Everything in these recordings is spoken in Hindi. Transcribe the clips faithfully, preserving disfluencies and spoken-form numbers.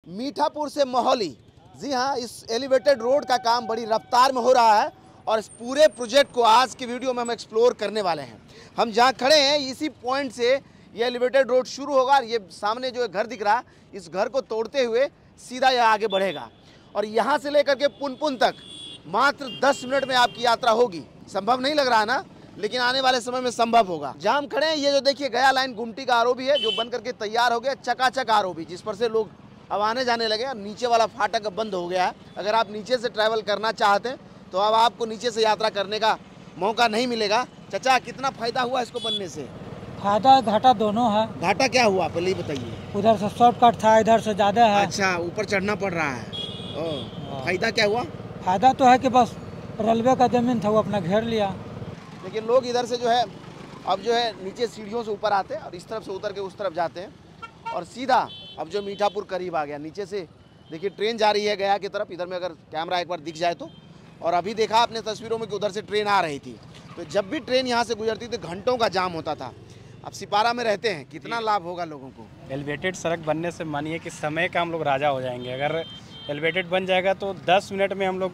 मीठापुर से मोहाली। जी हाँ, इस एलिवेटेड रोड का काम बड़ी रफ्तार में हो रहा है और इस पूरे प्रोजेक्ट को आज की वीडियो में हम एक्सप्लोर करने वाले हैं। हम जहाँ खड़े हैं इसी पॉइंट से ये एलिवेटेड रोड शुरू होगा और ये सामने जो घर दिख रहा है इस घर को तोड़ते हुए सीधा यह आगे बढ़ेगा और यहाँ से लेकर के पुनपुन तक मात्र दस मिनट में आपकी यात्रा होगी। संभव नहीं लग रहा है ना, लेकिन आने वाले समय में संभव होगा। जहाँ हम खड़े हैं ये जो देखिए गया लाइन गुमटी का आरओबी है जो बन करके तैयार हो गया, चकाचक आरओबी, जिस पर से लोग अब आने जाने लगे और नीचे वाला फाटक अब बंद हो गया है। अगर आप नीचे से ट्रैवल करना चाहते हैं तो अब आपको नीचे से यात्रा करने का मौका नहीं मिलेगा। चाचा, कितना फायदा हुआ इसको बनने से? फायदा घाटा दोनों है। घाटा क्या हुआ पहले ही बताइए। उधर से शॉर्टकट था, इधर से ज्यादा है। अच्छा, ऊपर चढ़ना पड़ रहा है। ओ, फायदा क्या हुआ? फायदा तो है कि बस रेलवे का जमीन था वो अपना घेर लिया। लेकिन लोग इधर से जो है अब जो है नीचे सीढ़ियों से ऊपर आते हैं और इस तरफ से उतर के उस तरफ जाते हैं और सीधा अब जो मीठापुर करीब आ गया। नीचे से देखिए ट्रेन जा रही है गया की तरफ। इधर में अगर कैमरा एक बार दिख जाए तो, और अभी देखा आपने तस्वीरों में कि उधर से ट्रेन आ रही थी, तो जब भी ट्रेन यहाँ से गुजरती थी घंटों का जाम होता था। अब सिपारा में रहते हैं, कितना लाभ होगा लोगों को? एलिवेटेड सड़क बनने से मानिए कि समय का हम लोग राजा हो जाएंगे। अगर एलिवेटेड बन जाएगा तो दस मिनट में हम लोग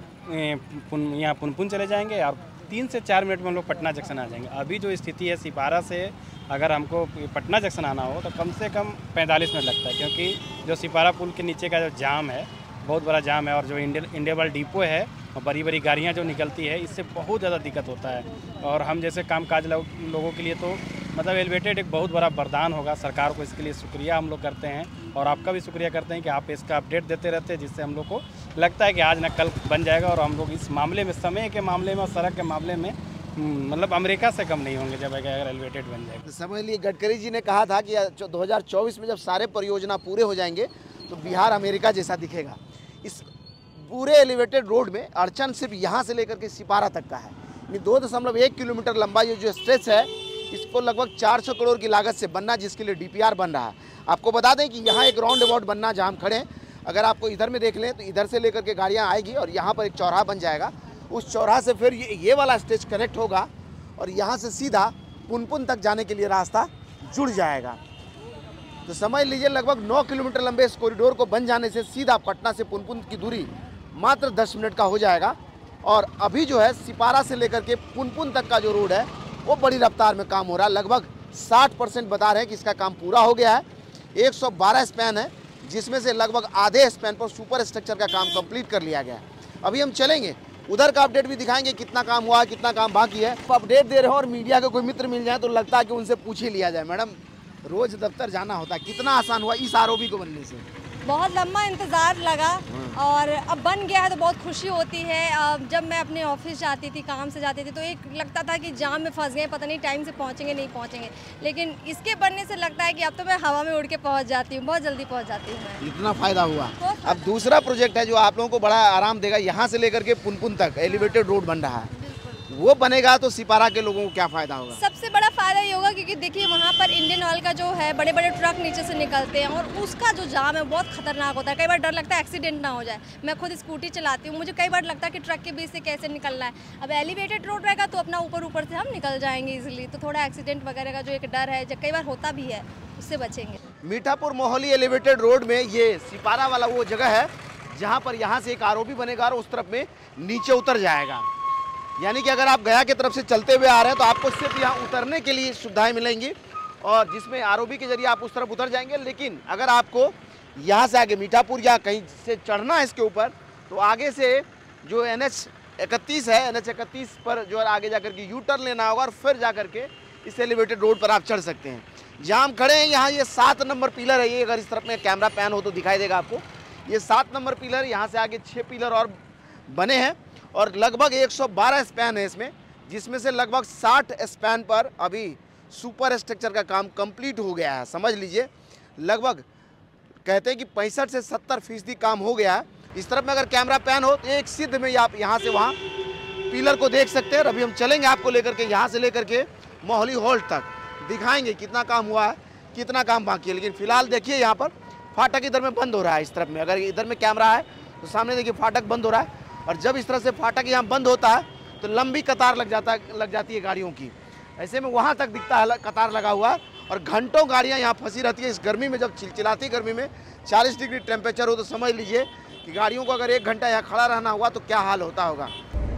यहाँ पुनपुन चले जाएंगे और तीन से चार मिनट में हम लोग पटना जंक्शन आ जाएंगे। अभी जो स्थिति है सिपारा से अगर हमको पटना जंक्शन आना हो तो कम से कम पैंतालीस मिनट लगता है, क्योंकि जो सिपारा पुल के नीचे का जो जाम है बहुत बड़ा जाम है और जो इंडिया इंडिया वाला डिपो है और बड़ी बड़ी गाड़ियाँ जो निकलती है इससे बहुत ज़्यादा दिक्कत होता है। और हम जैसे कामकाज लोगों के लिए तो मतलब एलिवेटेड एक बहुत बड़ा वरदान होगा। सरकार को इसके लिए शुक्रिया हम लोग करते हैं और आपका भी शुक्रिया करते हैं कि आप इसका अपडेट देते रहते हैं, जिससे हम लोग को लगता है कि आज न कल बन जाएगा। और हम लोग इस मामले में, समय के मामले में और सड़क के मामले में मतलब अमेरिका से कम नहीं होंगे जब अगर एलिवेटेड बन जाएगा। समझ लिए, गडकरी जी ने कहा था कि दो हज़ार चौबीस में जब सारे परियोजना पूरे हो जाएंगे तो बिहार अमेरिका जैसा दिखेगा। इस पूरे एलिवेटेड रोड में अड़चन सिर्फ यहाँ से लेकर के सिपारा तक का है। दो दशमलव एक किलोमीटर लंबा ये जो स्ट्रेच है इसको लगभग चार सौ करोड़ की लागत से बनना, जिसके लिए डीपीआर बन रहा है। आपको बता दें कि यहाँ एक राउंड अबाउट बनना जहाँ हम खड़े हैं, अगर आपको इधर में देख लें तो इधर से लेकर के गाड़ियाँ आएगी और यहाँ पर एक चौराहा बन जाएगा। उस चौराहा से फिर ये, ये वाला स्टेज कनेक्ट होगा और यहाँ से सीधा पुनपुन तक जाने के लिए रास्ता जुड़ जाएगा। तो समझ लीजिए लगभग नौ किलोमीटर लंबे इस कॉरिडोर को बन जाने से सीधा पटना से पुनपुन की दूरी मात्र दस मिनट का हो जाएगा। और अभी जो है सिपारा से लेकर के पुनपुन तक का जो रोड है वो बड़ी रफ्तार में काम हो रहा है। लगभग साठ परसेंट बता रहे हैं कि इसका काम पूरा हो गया है। एक सौ बारह स्पैन है जिसमें से लगभग आधे स्पैन पर सुपर स्ट्रक्चर का काम कंप्लीट कर लिया गया है। अभी हम चलेंगे, उधर का अपडेट भी दिखाएंगे, कितना काम हुआ है, कितना काम बाकी है। अपडेट दे रहे हो और मीडिया के कोई मित्र मिल जाए तो लगता है कि उनसे पूछ ही लिया जाए। मैडम, रोज दफ्तर जाना होता है, कितना आसान हुआ इस आरओबी को बनने से? बहुत लंबा इंतज़ार लगा और अब बन गया है तो बहुत खुशी होती है। जब मैं अपने ऑफिस जाती थी, काम से जाती थी, तो एक लगता था कि जाम में फंस गए, पता नहीं टाइम से पहुंचेंगे नहीं पहुंचेंगे, लेकिन इसके बनने से लगता है कि अब तो मैं हवा में उड़ के पहुंच जाती हूँ, बहुत जल्दी पहुंच जाती हूँ मैं। इतना फायदा हुआ। अब दूसरा प्रोजेक्ट है जो आप लोगों को बड़ा आराम देगा, यहाँ से लेकर के पुनपुन तक एलिवेटेड रोड बन रहा है, वो बनेगा तो सिपारा के लोगों को क्या फायदा होगा? सबसे बड़ा फायदा ये होगा क्योंकि देखिए वहाँ पर इंडियन ऑयल का जो है बड़े बड़े ट्रक नीचे से निकलते हैं और उसका जो जाम है बहुत खतरनाक होता है। कई बार डर लगता है एक्सीडेंट ना हो जाए। मैं खुद स्कूटी चलाती हूँ, मुझे कई बार लगता है कि ट्रक के बीच से कैसे निकलना है। अब एलिवेटेड रोड रहेगा तो अपना ऊपर ऊपर से हम निकल जाएंगे इजिली, तो थोड़ा एक्सीडेंट वगैरह का जो एक डर है जो कई बार होता भी है उससे बचेंगे। मीठापुर मोहाली एलिवेटेड रोड में ये सिपारा वाला वो जगह है जहाँ पर यहाँ से एक आरओबी बनेगा और उस तरफ में नीचे उतर जाएगा। यानी कि अगर आप गया की तरफ से चलते हुए आ रहे हैं तो आपको सिर्फ यहाँ उतरने के लिए सुविधाएं मिलेंगी और जिसमें आरओबी के जरिए आप उस तरफ उतर जाएंगे। लेकिन अगर आपको यहाँ से आगे मीठापुर या कहीं से चढ़ना है इसके ऊपर तो आगे से जो एन एच इकतीस है, एन एच इकतीस पर जो है आगे जाकर के यू टर्न लेना होगा और फिर जा करके इस एलिवेटेड रोड पर आप चढ़ सकते हैं। जहाँ हम खड़े हैं यहाँ ये सात नंबर पिलर है। ये अगर इस तरफ में कैमरा पैन हो तो दिखाई देगा आपको। ये सात नंबर पिलर, यहाँ से आगे छः पिलर और बने हैं और लगभग एक सौ बारह स्पैन है इसमें, जिसमें से लगभग साठ स्पैन पर अभी सुपर स्ट्रक्चर का काम कंप्लीट हो गया है। समझ लीजिए लगभग कहते हैं कि पैंसठ से सत्तर फीसदी काम हो गया है। इस तरफ में अगर कैमरा पैन हो तो एक सिद्ध में आप यहाँ से वहाँ पिलर को देख सकते हैं। अभी हम चलेंगे आपको लेकर के यहाँ से लेकर के मोहाली हॉल्ट तक, दिखाएंगे कितना काम हुआ है, कितना काम बाकी है। लेकिन फिलहाल देखिए यहाँ पर फाटक इधर में बंद हो रहा है। इस तरफ में अगर इधर में कैमरा है तो सामने देखिए फाटक बंद हो रहा है और जब इस तरह से फाटक यहाँ बंद होता है तो लंबी कतार लग जाता लग जाती है गाड़ियों की। ऐसे में वहाँ तक दिखता है कतार लगा हुआ और घंटों गाड़ियाँ यहाँ फंसी रहती है। इस गर्मी में, जब चिलचिलाती गर्मी में चालीस डिग्री टेम्परेचर हो तो समझ लीजिए कि गाड़ियों को अगर एक घंटा यहाँ खड़ा रहना हुआ तो क्या हाल होता होगा।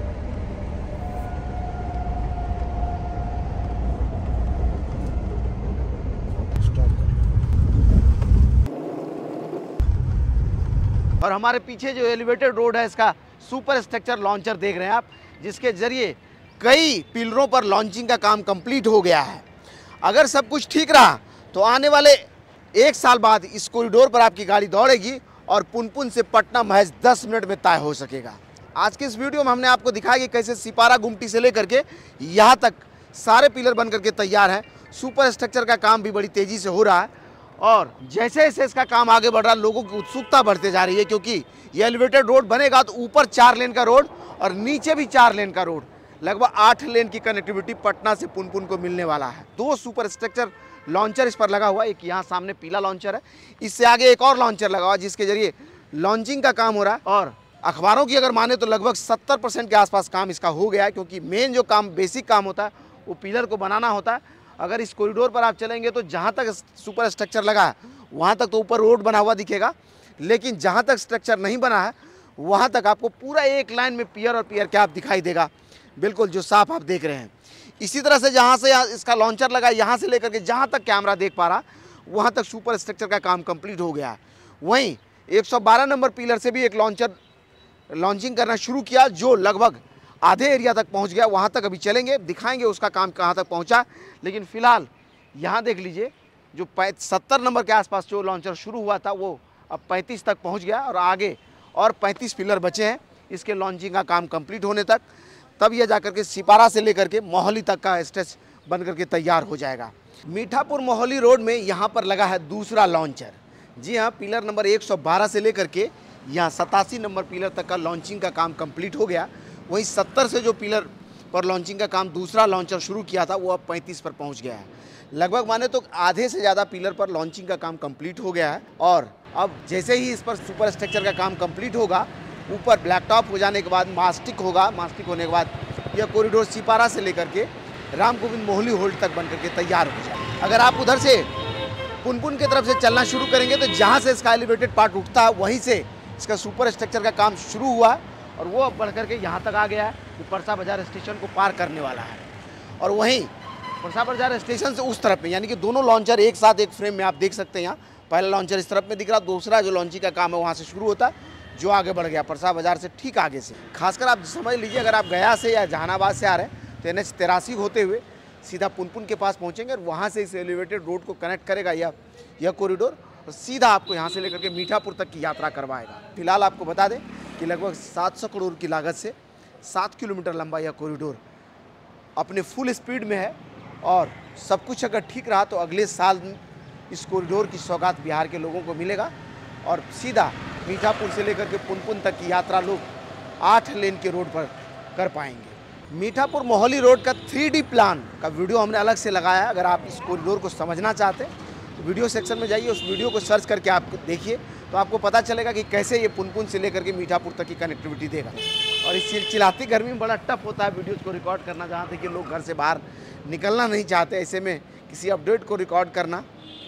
और हमारे पीछे जो एलिवेटेड रोड है इसका सुपर स्ट्रक्चर लॉन्चर देख रहे हैं आप, जिसके जरिए कई पिलरों पर लॉन्चिंग का काम कंप्लीट हो गया है। अगर सब कुछ ठीक रहा तो आने वाले एक साल बाद इस कॉरिडोर पर आपकी गाड़ी दौड़ेगी और पुनपुन से पटना महज दस मिनट में तय हो सकेगा। आज के इस वीडियो में हमने आपको दिखाया कि कैसे सिपारा गुमटी से लेकर के यहाँ तक सारे पिलर बन करके तैयार हैं। सुपर स्ट्रक्चर का काम भी बड़ी तेज़ी से हो रहा है और जैसे जैसे इसका काम आगे बढ़ रहा है लोगों की उत्सुकता बढ़ते जा रही है, क्योंकि ये एलिवेटेड रोड बनेगा तो ऊपर चार लेन का रोड और नीचे भी चार लेन का रोड, लगभग आठ लेन की कनेक्टिविटी पटना से पुनपुन को मिलने वाला है। दो सुपर स्ट्रक्चर लॉन्चर इस पर लगा हुआ है, एक यहाँ सामने पीला लॉन्चर है, इससे आगे एक और लॉन्चर लगा हुआ है जिसके जरिए लॉन्चिंग का काम हो रहा है। और अखबारों की अगर माने तो लगभग सत्तर परसेंट के आसपास काम इसका हो गया है, क्योंकि मेन जो काम बेसिक काम होता है वो पिलर को बनाना होता है। अगर इस कॉरिडोर पर आप चलेंगे तो जहाँ तक सुपर स्ट्रक्चर लगा है वहाँ तक तो ऊपर रोड बना हुआ दिखेगा, लेकिन जहाँ तक स्ट्रक्चर नहीं बना है वहाँ तक आपको पूरा एक लाइन में पियर और पियर कैप दिखाई देगा, बिल्कुल जो साफ आप देख रहे हैं। इसी तरह से जहाँ से इसका लॉन्चर लगा, यहाँ से लेकर के जहाँ तक कैमरा देख पा रहा वहाँ तक सुपर स्ट्रक्चर का काम कंप्लीट हो गया है। वहीं एक सौ बारह नंबर पिलर से भी एक लॉन्चर लॉन्चिंग करना शुरू किया जो लगभग आधे एरिया तक पहुँच गया। वहाँ तक अभी चलेंगे, दिखाएंगे उसका काम कहाँ तक पहुँचा। लेकिन फिलहाल यहाँ देख लीजिए जो सत्तर नंबर के आसपास जो लॉन्चर शुरू हुआ था वो अब पैंतीस तक पहुँच गया और आगे और पैंतीस पिलर बचे हैं इसके लॉन्चिंग का काम कंप्लीट होने तक। तब यह जाकर के सिपारा से लेकर के मोहाली तक का स्ट्रेच बन करके तैयार हो जाएगा। मीठापुर मोहाली रोड में यहाँ पर लगा है दूसरा लॉन्चर। जी हाँ, पिलर नंबर एक सौ बारह से लेकर के यहाँ सतासी नंबर पिलर तक का लॉन्चिंग का काम कंप्लीट हो गया। वहीं सत्तर से जो पिलर पर लॉन्चिंग का काम दूसरा लॉन्चर शुरू किया था वो अब पैंतीस पर पहुँच गया है। लगभग माने तो आधे से ज़्यादा पिलर पर लॉन्चिंग का काम कंप्लीट हो गया है। और अब जैसे ही इस पर सुपर स्ट्रक्चर का काम कंप्लीट होगा, ऊपर ब्लैक टॉप हो जाने के बाद मास्टिक होगा, मास्टिक होने के बाद यह कॉरिडोर सिपारा से लेकर के राम गोविंद मोहाली होल्ड तक बन करके तैयार हो जाए। अगर आप उधर से पुनपुन की तरफ से चलना शुरू करेंगे तो जहाँ से इसका एलिवेटेड पार्ट उठता है वहीं से इसका सुपर स्ट्रक्चर का काम शुरू हुआ है और वो अब बढ़ करके यहाँ तक आ गया है कि परसा बाजार स्टेशन को पार करने वाला है। और वहीं परसा बाजार स्टेशन से उस तरफ में, यानी कि दोनों लॉन्चर एक साथ एक फ्रेम में आप देख सकते हैं। यहाँ पहला लॉन्चर इस तरफ में दिख रहा, दूसरा जो लॉन्चिंग का काम है वहाँ से शुरू होता है जो आगे बढ़ गया परसा बाजार से ठीक आगे से। खासकर आप समझ लीजिए अगर आप गया से या जहानाबाद से आ रहे हैं तो एन एच तिरासी होते हुए सीधा पुनपुन के पास पहुँचेंगे और वहाँ से इस एलिवेटेड रोड को कनेक्ट करेगा यह यह कॉरिडोर और सीधा आपको यहाँ से लेकर के मीठापुर तक की यात्रा करवाएगा। फिलहाल आपको बता दें कि लगभग सात सौ करोड़ की लागत से सात किलोमीटर लंबा यह कॉरिडोर अपने फुल स्पीड में है और सब कुछ अगर ठीक रहा तो अगले साल इस कॉरिडोर की सौगात बिहार के लोगों को मिलेगा और सीधा मीठापुर से लेकर के पुनपुन तक की यात्रा लोग आठ लेन के रोड पर कर पाएंगे। मीठापुर मोहाली रोड का थ्री डी प्लान का वीडियो हमने अलग से लगाया है। अगर आप इस कॉरिडोर को समझना चाहते हैं तो वीडियो सेक्शन में जाइए, उस वीडियो को सर्च करके आप देखिए तो आपको पता चलेगा कि कैसे ये पुनपुन से लेकर के मीठापुर तक की कनेक्टिविटी देगा। और इस चिलचिलाती गर्मी में बड़ा टफ होता है वीडियोज़ को रिकॉर्ड करना, जहाँ तक कि लोग घर से बाहर निकलना नहीं चाहते। ऐसे में किसी अपडेट को रिकॉर्ड करना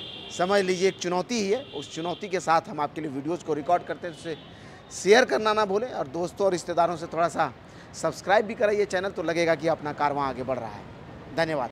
समझ लीजिए एक चुनौती ही है। उस चुनौती के साथ हम आपके लिए वीडियोज़ को रिकॉर्ड करते हैं, उसे शेयर करना ना भूलें और दोस्तों और रिश्तेदारों से थोड़ा सा सब्सक्राइब भी कराइए चैनल, तो लगेगा कि अपना कारवां आगे बढ़ रहा है। धन्यवाद।